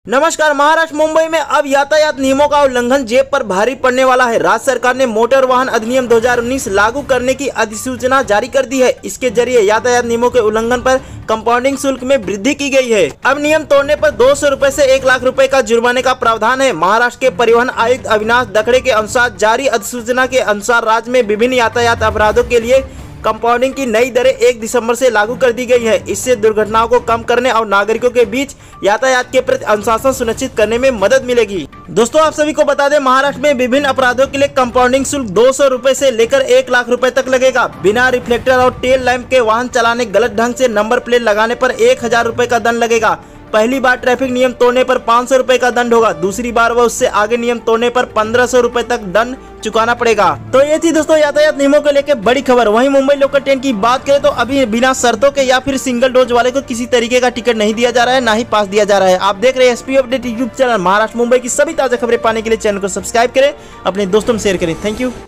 नमस्कार। महाराष्ट्र मुंबई में अब यातायात नियमों का उल्लंघन जेब पर भारी पड़ने वाला है। राज्य सरकार ने मोटर वाहन अधिनियम 2019 लागू करने की अधिसूचना जारी कर दी है। इसके जरिए यातायात नियमों के उल्लंघन पर कंपाउंडिंग शुल्क में वृद्धि की गई है। अब नियम तोड़ने पर 200 रुपए से 1 लाख रुपए का जुर्माने का प्रावधान है। महाराष्ट्र के परिवहन आयुक्त अविनाश दखड़े के अनुसार जारी अधिसूचना के अनुसार राज्य में विभिन्न यातायात अपराधों के लिए कंपाउंडिंग की नई दरें 1 दिसंबर से लागू कर दी गई है। इससे दुर्घटनाओं को कम करने और नागरिकों के बीच यातायात के प्रति अनुशासन सुनिश्चित करने में मदद मिलेगी। दोस्तों, आप सभी को बता दें, महाराष्ट्र में विभिन्न अपराधों के लिए कंपाउंडिंग शुल्क 200 रुपए से लेकर 1 लाख रुपए तक लगेगा। बिना रिफ्लेक्टर और टेल लैंप के वाहन चलाने, गलत ढंग से नंबर प्लेट लगाने पर 1000 रुपए का दंड लगेगा। पहली बार ट्रैफिक नियम तोड़ने पर 500 रुपए का दंड होगा। दूसरी बार व उससे आगे नियम तोड़ने पर 1500 रुपए तक दंड चुकाना पड़ेगा। तो ये थी दोस्तों यातायात नियमों को लेकर बड़ी खबर। वहीं मुंबई लोकल ट्रेन की बात करें तो अभी बिना शर्तों के या फिर सिंगल डोज वाले को किसी तरीके का टिकट नहीं दिया जा रहा है, ना ही पास दिया जा रहा है। आप देख रहे हैं SP update YouTube channel. Maharashtra Mumbai की सभी ताजा खबरें पाने के लिए चैनल को सब्सक्राइब करें, अपने दोस्तों में शेयर करें। Thank you.